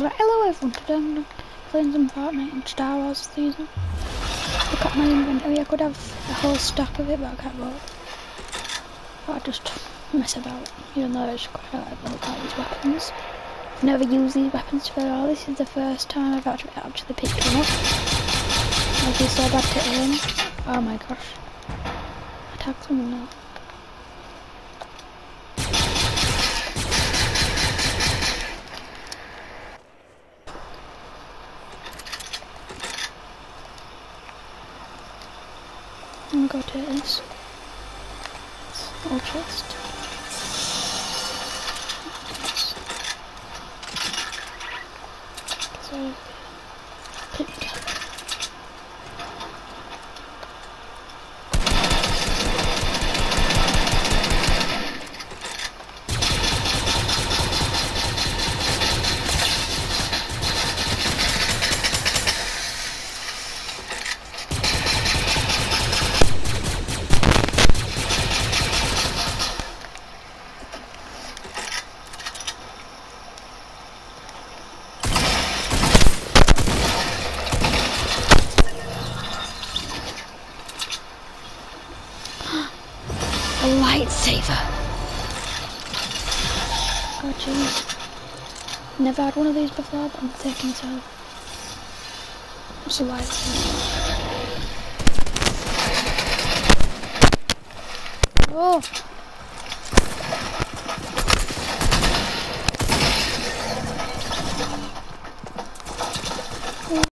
Alright, hello everyone, today I'm playing some Fortnite and Star Wars season. Look at my inventory, I could have a whole stack of it but I can't bother. But I just mess about, even though it's quite like look at these weapons. I've never used these weapons before, this is the first time I've actually picked one up. I'd be so bad to aim. Oh my gosh. I tagged someone now. I'm gonna go to this. All chest. So, picked. A lightsaber! Oh jeez. Never had one of these before, but I'm taking so. What's a lightsaber? Oh!